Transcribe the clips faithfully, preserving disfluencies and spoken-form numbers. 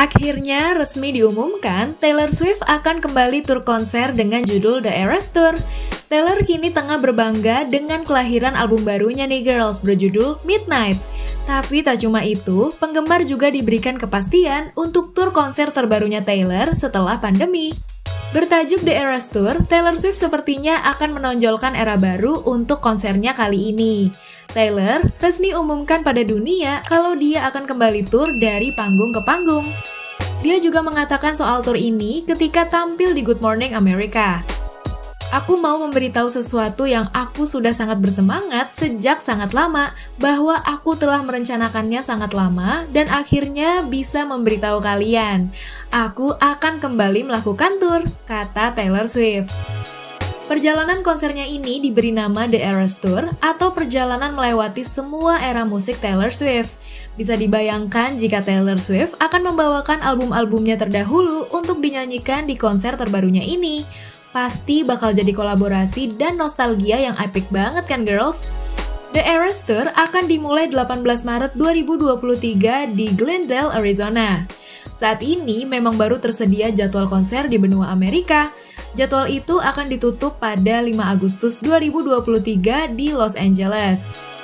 Akhirnya resmi diumumkan, Taylor Swift akan kembali tur konser dengan judul The Eras Tour. Taylor kini tengah berbangga dengan kelahiran album barunya nih girls, berjudul Midnight. Tapi tak cuma itu, penggemar juga diberikan kepastian untuk tur konser terbarunya Taylor setelah pandemi. Bertajuk The Eras Tour, Taylor Swift sepertinya akan menonjolkan era baru untuk konsernya kali ini. Taylor resmi umumkan pada dunia kalau dia akan kembali tur dari panggung ke panggung. Dia juga mengatakan soal tur ini ketika tampil di Good Morning America. Aku mau memberitahu sesuatu yang aku sudah sangat bersemangat sejak sangat lama, bahwa aku telah merencanakannya sangat lama dan akhirnya bisa memberitahu kalian. Aku akan kembali melakukan tur, kata Taylor Swift. Perjalanan konsernya ini diberi nama The Eras Tour atau perjalanan melewati semua era musik Taylor Swift. Bisa dibayangkan jika Taylor Swift akan membawakan album-albumnya terdahulu untuk dinyanyikan di konser terbarunya ini. Pasti bakal jadi kolaborasi dan nostalgia yang epic banget kan girls? The Eras Tour akan dimulai delapan belas Maret dua ribu dua puluh tiga di Glendale, Arizona. Saat ini memang baru tersedia jadwal konser di benua Amerika. Jadwal itu akan ditutup pada lima Agustus dua ribu dua puluh tiga di Los Angeles.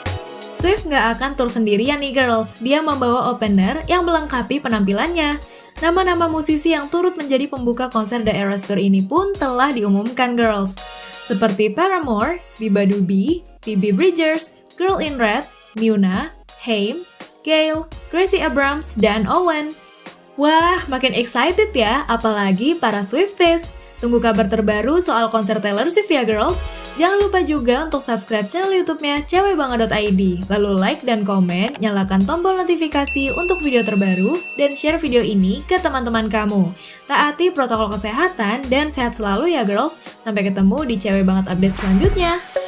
Swift nggak akan tur sendirian nih girls, dia membawa opener yang melengkapi penampilannya. Nama-nama musisi yang turut menjadi pembuka konser The Eras Tour ini pun telah diumumkan girls. Seperti Paramore, Biba Dubi, Phoebe Bridgers, Girl in Red, Muna, Haim, Gayle, Gracie Abrams, dan Owen. Wah, makin excited ya, apalagi para Swifties. Tunggu kabar terbaru soal konser Taylor Swift ya girls. Jangan lupa juga untuk subscribe channel YouTube-nya cewekbanget dot i d. Lalu like dan komen, nyalakan tombol notifikasi untuk video terbaru, dan share video ini ke teman-teman kamu. Taati protokol kesehatan dan sehat selalu ya girls. Sampai ketemu di Cewek Banget update selanjutnya.